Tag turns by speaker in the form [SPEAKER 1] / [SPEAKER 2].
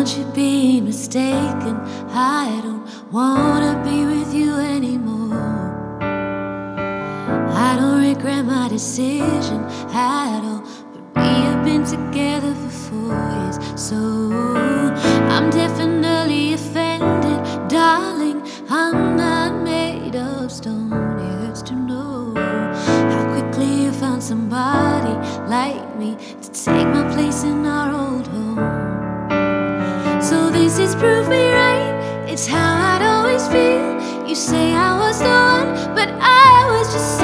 [SPEAKER 1] you being mistaken. I don't wanna be with you anymore. I don't regret my decision at all, but we have been together for 4 years. So I'm definitely offended, darling. I'm not made of stone. It hurts to know how quickly you found somebody like me to take my place in our old home. So this is prove me right, it's how I'd always feel. You say I was the one, but I was just